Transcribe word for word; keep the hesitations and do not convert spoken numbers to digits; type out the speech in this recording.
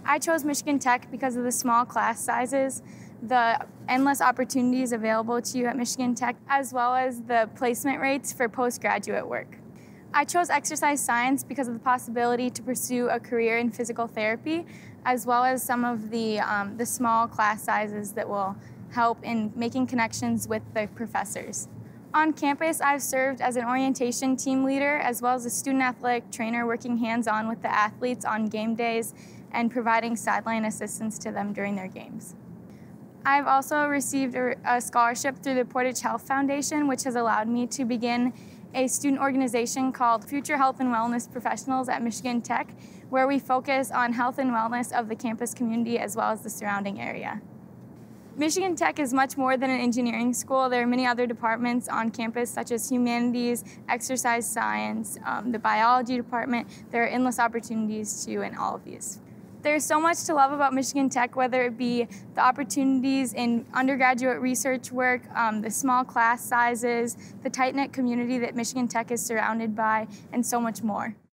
I chose Michigan Tech because of the small class sizes, the endless opportunities available to you at Michigan Tech, as well as the placement rates for postgraduate work. I chose exercise science because of the possibility to pursue a career in physical therapy, as well as some of the, um, the small class sizes that will help in making connections with the professors. On campus, I've served as an orientation team leader, as well as a student athletic trainer working hands-on with the athletes on game days and providing sideline assistance to them during their games. I've also received a, a scholarship through the Portage Health Foundation, which has allowed me to begin a student organization called Future Health and Wellness Professionals at Michigan Tech, where we focus on health and wellness of the campus community as well as the surrounding area. Michigan Tech is much more than an engineering school. There are many other departments on campus, such as humanities, exercise science, um, the biology department. There are endless opportunities too in all of these. There's so much to love about Michigan Tech, whether it be the opportunities in undergraduate research work, um, the small class sizes, the tight-knit community that Michigan Tech is surrounded by, and so much more.